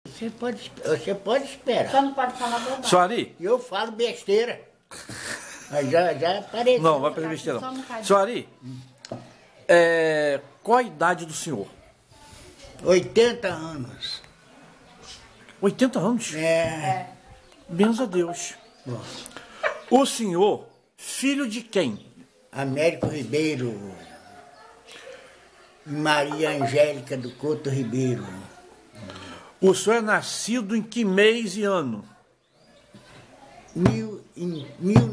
Você pode esperar. Só não pode falar bobagem. Soari? Eu falo besteira. Mas já apareceu. Não, vai para besteira não. Soari, qual a idade do senhor? 80 anos. 80 anos? É. Benza a Deus. Bom, O senhor, filho de quem? Américo Ribeiro. Maria Angélica do Couto Ribeiro. O senhor é nascido em que mês e ano? Em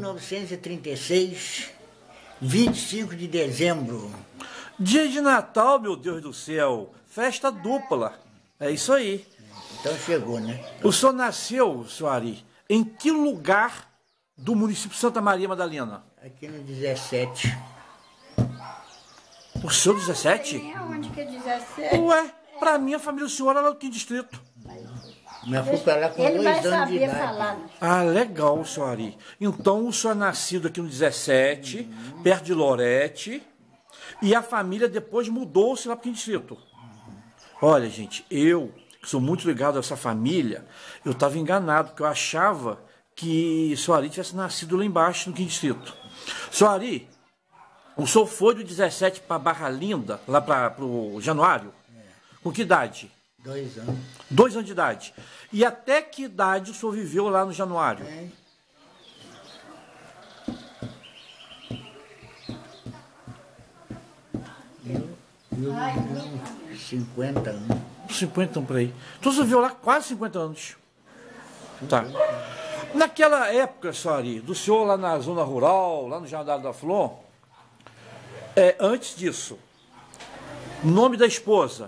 1936, 25 de dezembro. Dia de Natal, meu Deus do céu. Festa dupla. É isso aí. Então chegou, né? O senhor nasceu, Soari, em que lugar do município Santa Maria Madalena? Aqui no 17. O seu 17? Onde que é 17? Ué, pra mim a família do senhor era aqui em distrito. Mas fui pra lá com Ele vai 2 anos de saber idade. falar. Ah, legal, Soari. Então o senhor é nascido aqui no 17, perto de Lorete, e a família depois mudou-se lá para o distrito. Olha, gente, eu que sou muito ligado a essa família, eu estava enganado, porque eu achava que Soari tivesse nascido lá embaixo no 5º distrito. Soari, o senhor foi do 17 para Barra Linda, lá para o Januário? Com que idade? 2 anos. 2 anos de idade. E até que idade o senhor viveu lá no Januário? É. Eu 50 anos. 50 por aí. Então você viveu lá quase 50 anos. Tá. Naquela época, Soari, do senhor lá na zona rural, lá no Jandaru da Flor, antes disso, nome da esposa?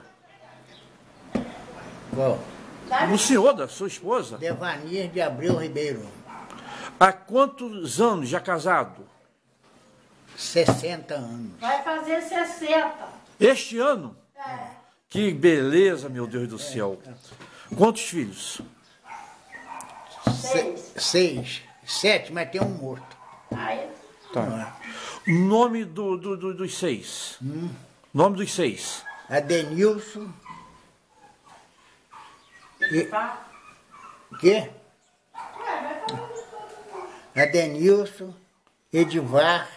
Qual? Do senhor, da sua esposa? Devanir de Abreu Ribeiro. Há quantos anos já casado? 60 anos. Vai fazer 60. Este ano? É. Que beleza, meu Deus do céu. Quantos filhos? 6. 7, mas tem um morto. Aí, Tá. Nome dos 6. Nome dos 6. Adenilson. pá. Quê? Adenilson, Edivar,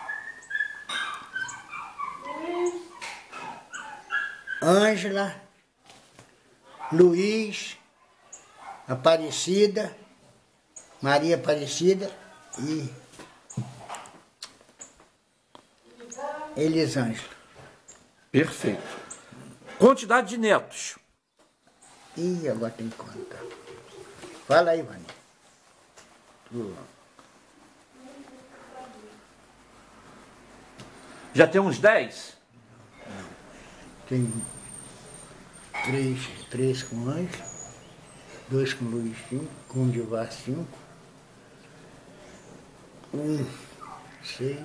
Ângela, Luiz, Aparecida, Maria Aparecida e Elisângela. Perfeito. Quantidade de netos? Ih, agora tem que contar. Fala aí, Vânia. Já tem uns 10? Tem 3 com Ângela, 2 com Luiz, 5, com o Divar, 5, 6,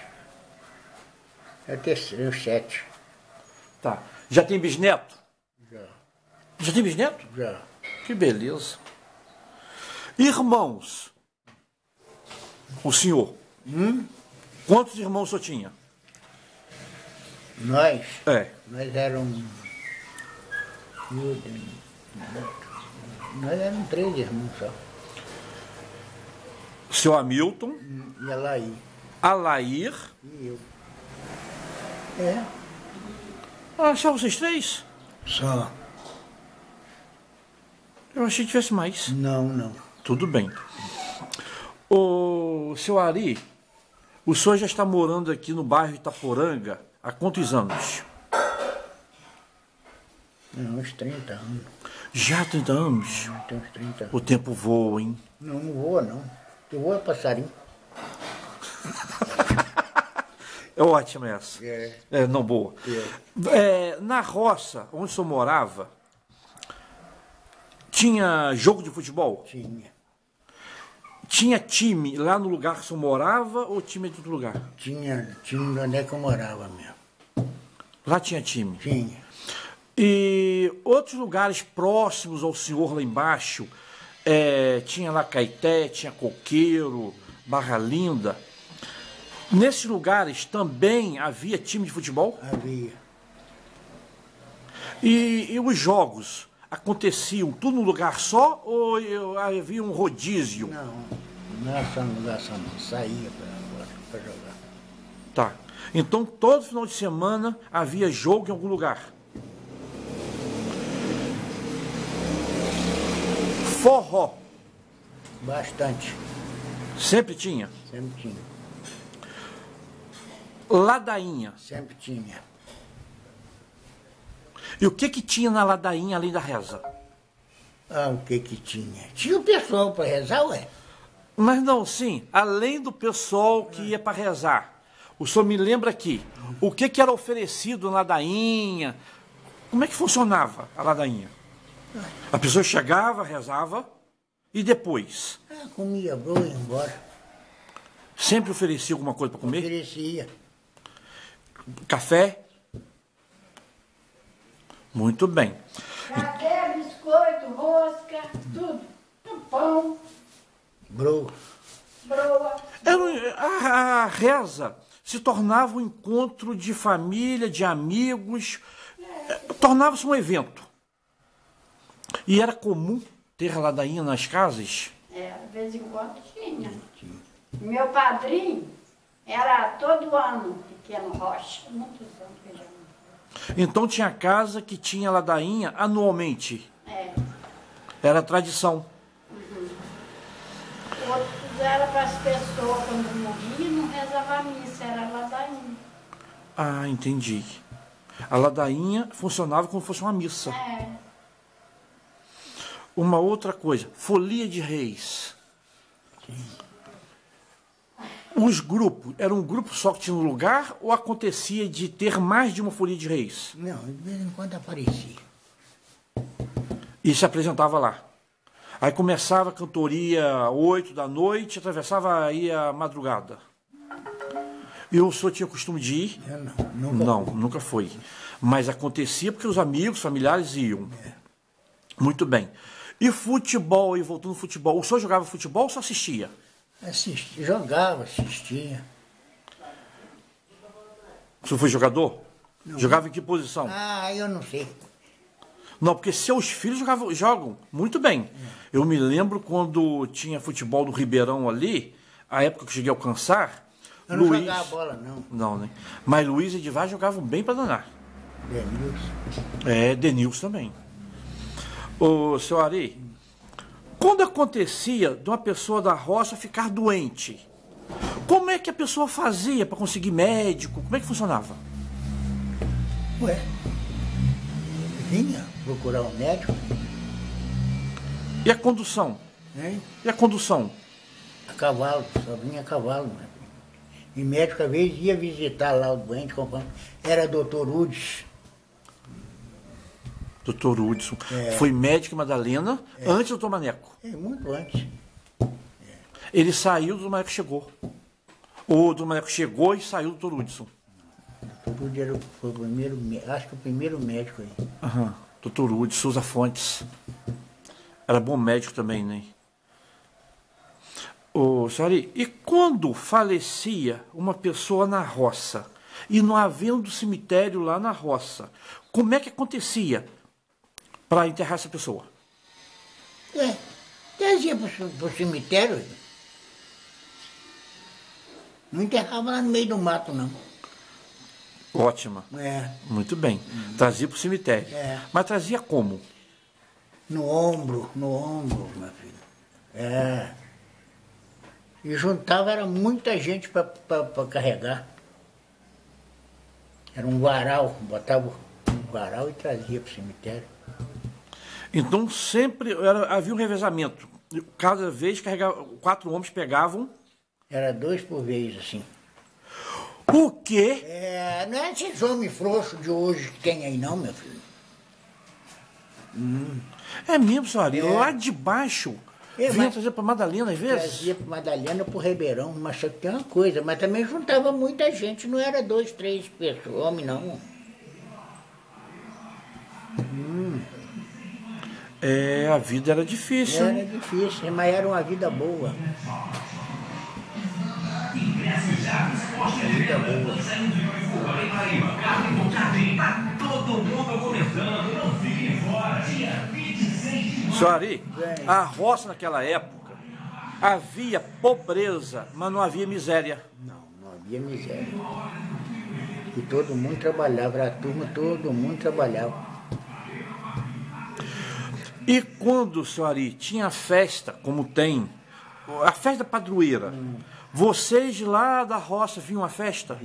até 7. Tá. Já tem bisneto? Já, Já tem bisneto? já. Que beleza. Irmãos? O senhor? Quantos irmãos o senhor tinha? Nós É. Nós éramos 3 irmãos só. Seu Hamilton, E ela aí, Alair. e eu. É, Ah, só vocês 3? só. Eu achei que tivesse mais. Não. Tudo bem. O seu Ari, o senhor já está morando aqui no bairro Itaporanga há quantos anos? Não, uns 30 anos. Já há 30 anos? Tem uns 30 anos. O tempo voa, hein? Não voa, não. Eu vou é passarinho. É ótima essa. É. Não boa. Na roça, onde o senhor morava, tinha jogo de futebol? Tinha. Tinha time lá no lugar que o senhor morava ou time de outro lugar? Tinha onde é que eu morava mesmo. Lá tinha time. Tinha. E outros lugares próximos ao senhor lá embaixo, tinha lá Caeté, tinha Coqueiro, Barra Linda. Nesses lugares também havia time de futebol? Havia. E os jogos? aconteciam tudo num lugar só ou havia um rodízio? Não era só no lugar só não, saía para jogar. Tá. Então todo final de semana havia jogo em algum lugar. Forró. Bastante, Sempre tinha. sempre tinha, Ladainha. sempre tinha. E o que tinha na ladainha além da reza? Ah, o que tinha? Tinha o pessoal para rezar, ué. Mas não, sim, além do pessoal que ia para rezar. O senhor me lembra aqui, o que era oferecido na ladainha? Como é que funcionava a ladainha? A pessoa chegava, rezava e depois? Ah, comia boa e ia embora. Sempre oferecia alguma coisa para comer? Oferecia. Café? Muito bem. Café, biscoito, rosca, tudo. Pão, Broa. broa. A reza se tornava um encontro de família, de amigos, tornava-se um evento. E era comum ter ladainha nas casas? De vez em quando tinha. Meu padrinho era todo ano pequeno rocha, muitos anos que já não. Então tinha casa que tinha ladainha anualmente. Era tradição. Outros era para as pessoas quando morriam, não rezava a missa, era ladainha. Ah, entendi. A ladainha funcionava como se fosse uma missa. Uma outra coisa, folia de reis. Os grupos, era um grupo só que tinha um lugar ou acontecia de ter mais de uma folia de reis? Não, de vez em quando aparecia. E se apresentava lá. Aí começava a cantoria 8 da noite, atravessava aí a madrugada. E o senhor tinha costume de ir? Eu nunca. Não, nunca foi. Mas acontecia porque os amigos, familiares iam. Muito bem. E futebol, e voltando ao futebol, o senhor jogava futebol ou só assistia? Jogava, assistia. O senhor foi jogador? Não. Jogava em que posição? Ah, eu não sei. Não, porque seus filhos jogam muito bem. Eu me lembro quando tinha futebol no Ribeirão ali, a época que eu cheguei a alcançar. Eu não Luiz... jogava bola, não. Não, né? Mas Luiz e Edivar jogavam bem para danar. Denilson. Denilson também. Ô, seu Ari, quando acontecia de uma pessoa da roça ficar doente, como é que a pessoa fazia para conseguir médico? Como é que funcionava? Ué, vinha procurar um médico. E a condução? Hein? E a condução? A cavalo, só vinha a cavalo. Né? E médico, às vezes, ia visitar lá o doente, era doutor Udes. Doutor Hudson. Foi médico em Madalena antes do doutor Maneco. Muito antes. Ele saiu do Maneco chegou. O do Maneco chegou e saiu do doutor Hudson. O doutor Hudson foi o primeiro, acho que o primeiro médico aí. Doutor Hudson, Souza Fontes. Era bom médico também, né? Ô, senhora, e quando falecia uma pessoa na roça e não havendo cemitério lá na roça, como é que acontecia para enterrar essa pessoa? Trazia para o cemitério. Não enterrava lá no meio do mato, não. Ótima. Muito bem. Trazia para o cemitério. Mas trazia como? No ombro, meu filho. E juntava, era muita gente para carregar. Era um varal, botava um varal e trazia para o cemitério. Então sempre havia um revezamento. Cada vez carregava, 4 homens pegavam. Era 2 por vez, assim. O quê? Não é esses homens frouxos de hoje que tem aí não, meu filho. É mesmo, senhora? Lá de baixo vinha trazer para Madalena às vezes? Trazia para Madalena, para o Ribeirão, mas só que tem uma coisa, mas também juntava muita gente, não era 2, 3 pessoas, homem não. A vida era difícil. Era difícil, mas era uma vida boa. Todo mundo começando, não fiquem fora. Dia 20 Seu Ari, a roça naquela época havia pobreza, mas não havia miséria. Não havia miséria. E todo mundo trabalhava, a turma, todo mundo trabalhava. E quando, seu Ari, tinha festa, como tem, a festa padroeira, vocês lá da roça vinham à festa?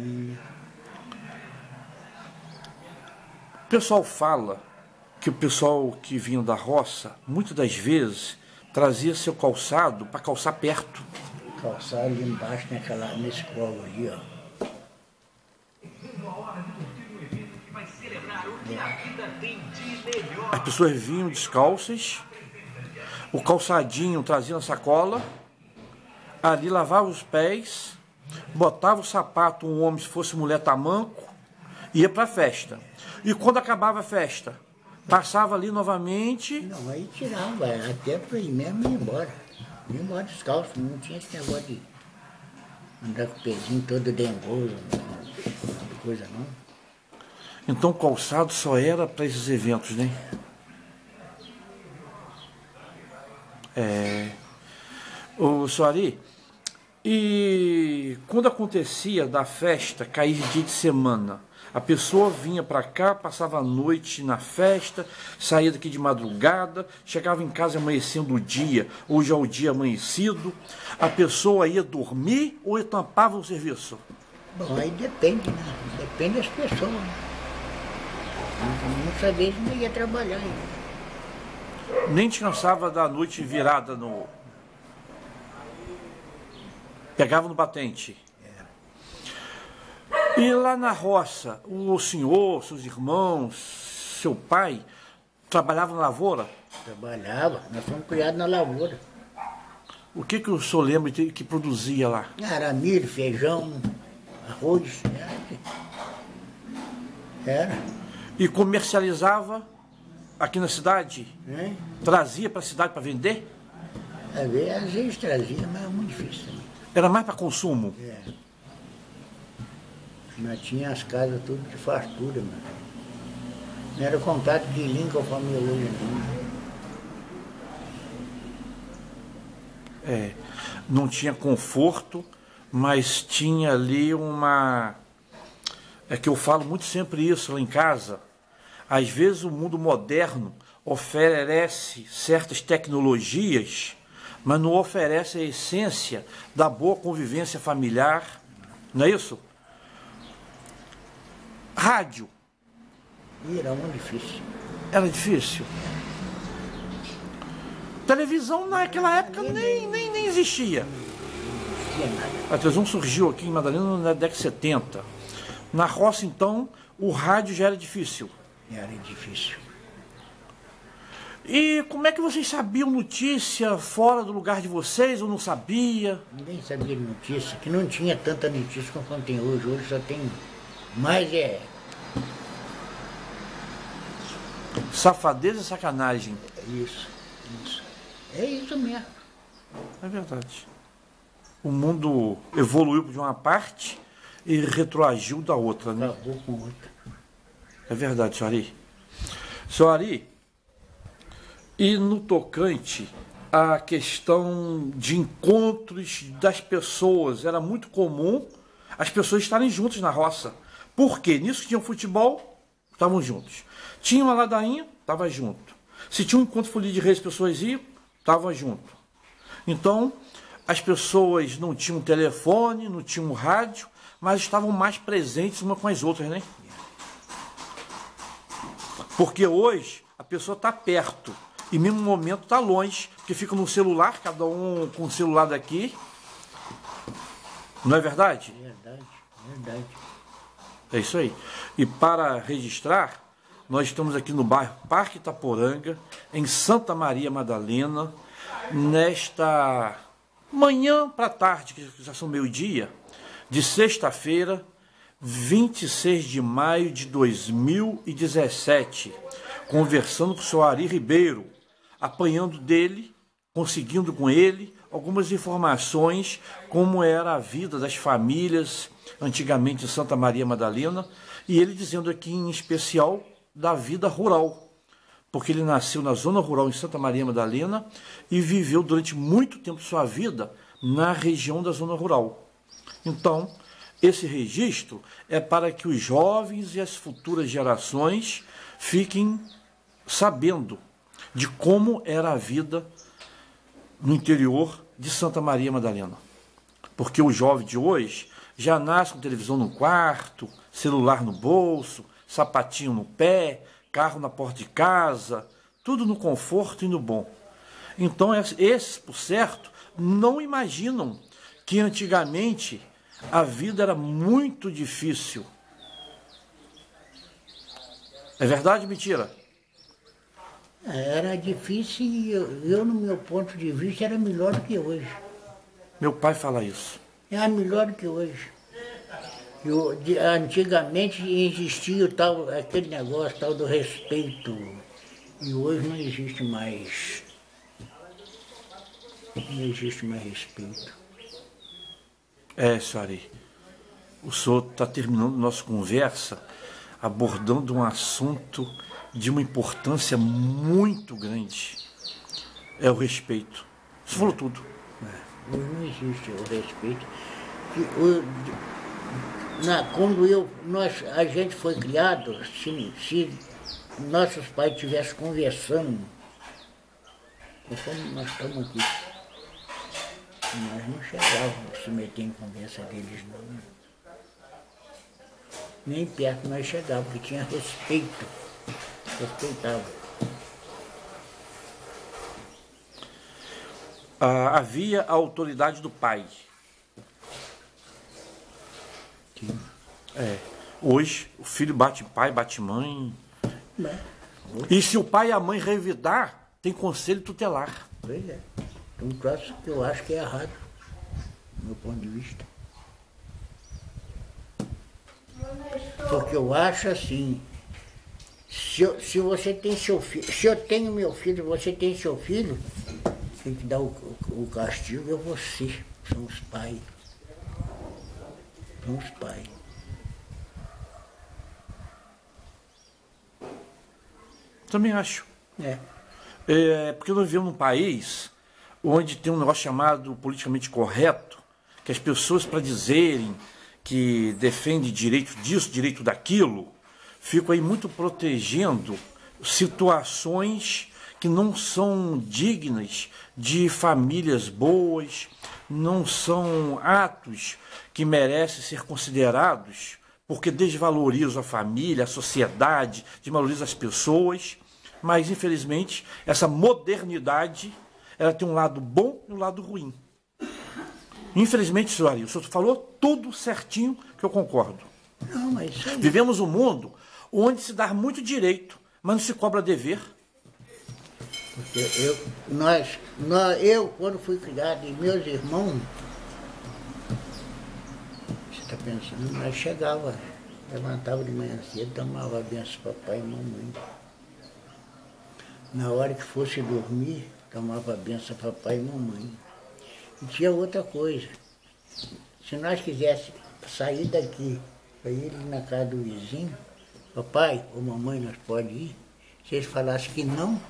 O pessoal fala que o pessoal que vinha da roça, muitas das vezes, trazia seu calçado para calçar perto. Calçar ali embaixo, nesse colo ali, ó. As pessoas vinham descalças, o calçadinho trazia na sacola, ali lavava os pés, botava o sapato, um homem, se fosse mulher, tamanco, ia para a festa. E quando acabava a festa, passava ali novamente. Não, aí tirava, até para ir mesmo ir embora. Ia embora descalço, não tinha esse negócio de andar com o pezinho todo dengoso, coisa não. Então o calçado só era para esses eventos, né? Ô, Soari, e quando acontecia da festa, cair dia de semana, a pessoa vinha para cá, passava a noite na festa, saía daqui de madrugada, chegava em casa amanhecendo o dia, ou já o dia amanhecido, a pessoa ia dormir ou tampava o serviço? Bom, aí depende, né? Depende das pessoas, né? Muitas vezes não ia trabalhar ainda. Nem descansava da noite virada no... Pegava no batente. E lá na roça, o senhor, seus irmãos, seu pai, trabalhavam na lavoura? Trabalhava, nós fomos criados na lavoura. O que o senhor lembra que produzia lá? Era milho, feijão, arroz. Era. E comercializava aqui na cidade? Trazia para a cidade para vender? Às vezes trazia, mas era muito difícil também. Era mais para consumo? Nós tínhamos as casas tudo de fartura, mano. Não era contato de linha com a família hoje, não. Não tinha conforto, mas tinha ali uma... É que eu falo muito sempre isso lá em casa. Às vezes o mundo moderno oferece certas tecnologias, mas não oferece a essência da boa convivência familiar. Não é isso? Rádio. Era muito difícil. Era difícil. Televisão naquela época nem existia. Não existia nada. A televisão surgiu aqui em Madalena na década de 70. Na roça, então, o rádio já era difícil. Era difícil. E como é que vocês sabiam notícia fora do lugar de vocês ou não sabia? Ninguém sabia de notícia, que não tinha tanta notícia como tem hoje. Hoje só tem mais Safadeza e sacanagem. Isso. É isso mesmo. É verdade. O mundo evoluiu de uma parte e retroagiu da outra, né? Acabou com outra. É verdade, senhor Ari. Senhor Ari, e no tocante à questão de encontros das pessoas, era muito comum as pessoas estarem juntas na roça. Por quê? Nisso que tinha futebol, estavam juntos. Tinha uma ladainha, estava junto. Se tinha um encontro folia de reis, as pessoas iam, estavam junto. Então, as pessoas não tinham telefone, não tinham rádio, mas estavam mais presentes uma com as outras, né? Porque hoje a pessoa está perto e mesmo no momento está longe, porque fica no celular, cada um com o celular daqui. Não é verdade? Verdade. É isso aí. E para registrar, nós estamos aqui no bairro Parque Itaporanga, em Santa Maria Madalena, nesta manhã para tarde, que já são meio-dia, de sexta-feira, 26 de maio de 2017, conversando com o senhor Ari Ribeiro, apanhando dele, conseguindo com ele algumas informações como era a vida das famílias antigamente em Santa Maria Madalena, e ele dizendo aqui em especial da vida rural, porque ele nasceu na zona rural em Santa Maria Madalena e viveu durante muito tempo de sua vida na região da zona rural. Então, esse registro é para que os jovens e as futuras gerações fiquem sabendo de como era a vida no interior de Santa Maria Madalena. Porque o jovem de hoje já nasce com televisão no quarto, celular no bolso, sapatinho no pé, carro na porta de casa, tudo no conforto e no bom. Então, esses, por certo, não imaginam que antigamente a vida era muito difícil. É verdade ou mentira? Era difícil e eu, no meu ponto de vista, era melhor do que hoje. Meu pai fala isso. É melhor do que hoje. Antigamente existia aquele negócio tal do respeito. E hoje não existe mais. Não existe mais respeito. Senhor, o senhor está terminando nossa conversa abordando um assunto de uma importância muito grande. É o respeito. Você falou tudo. Hoje não existe o respeito. Quando a gente foi criado, se nossos pais estivessem conversando, como nós estamos aqui, nós não chegávamos a se meter em conversa deles, não. Nem perto nós chegávamos, porque tinha respeito. Respeitava. Havia a autoridade do pai. Sim. Hoje, o filho bate pai, bate mãe. Não. E se o pai e a mãe revidar, tem conselho tutelar. Pois é. É um troço que eu acho que é errado, do meu ponto de vista. Porque eu acho assim, se você tem seu filho, se eu tenho meu filho, você tem seu filho, tem que dar o castigo é você, são os pais. São os pais. Também acho. Porque nós vivemos num país onde tem um negócio chamado politicamente correto, que as pessoas, para dizerem que defendem direito disso, direito daquilo, ficam aí muito protegendo situações que não são dignas de famílias boas, não são atos que merecem ser considerados, porque desvalorizam a família, a sociedade, desvalorizam as pessoas. Mas, infelizmente, essa modernidade, ela tem um lado bom e um lado ruim. Infelizmente, senhor Ari, o senhor falou tudo certinho, que eu concordo. Não, mas isso aí. Vivemos um mundo onde se dá muito direito, mas não se cobra dever. Porque eu quando fui criado, e meus irmãos, você está pensando, nós chegava, levantava de manhã cedo, tomava a benção papai e mamãe. Na hora que fosse dormir, tomava a benção papai e mamãe. E tinha outra coisa, se nós quiséssemos sair daqui para ir na casa do vizinho, papai ou mamãe, nós podemos ir, se eles falassem que não,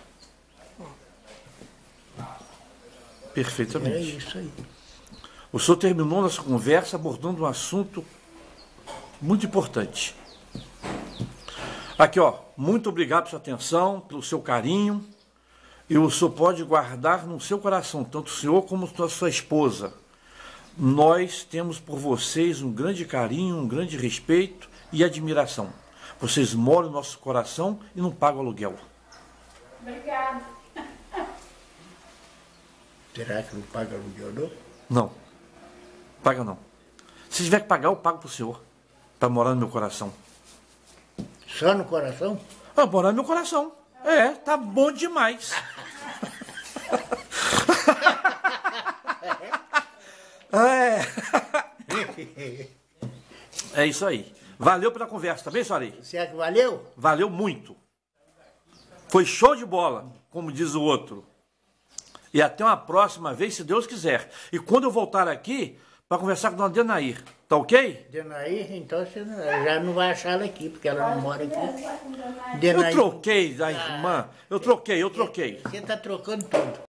perfeitamente. era isso aí. O senhor terminou nossa conversa abordando um assunto muito importante. Aqui, ó, muito obrigado pela sua atenção, pelo seu carinho. E o senhor pode guardar no seu coração, tanto o senhor como a sua esposa. Nós temos por vocês um grande carinho, um grande respeito e admiração. Vocês moram no nosso coração e não pagam aluguel. Obrigada. Será que não paga aluguel, não? Não. Paga não. Se tiver que pagar, eu pago pro senhor. Para morar no meu coração. Só no coração? Morar no meu coração. Tá bom demais. É isso aí. Valeu pela conversa, tá bem, senhora? Será que valeu? Valeu muito. Foi show de bola, como diz o outro. E até uma próxima vez, se Deus quiser. E quando eu voltar aqui, para conversar com a dona Denair. Tá ok? Denair, então você já não vai achar ela aqui, porque ela não mora aqui. Eu troquei da irmã. Eu troquei. Você está trocando tudo.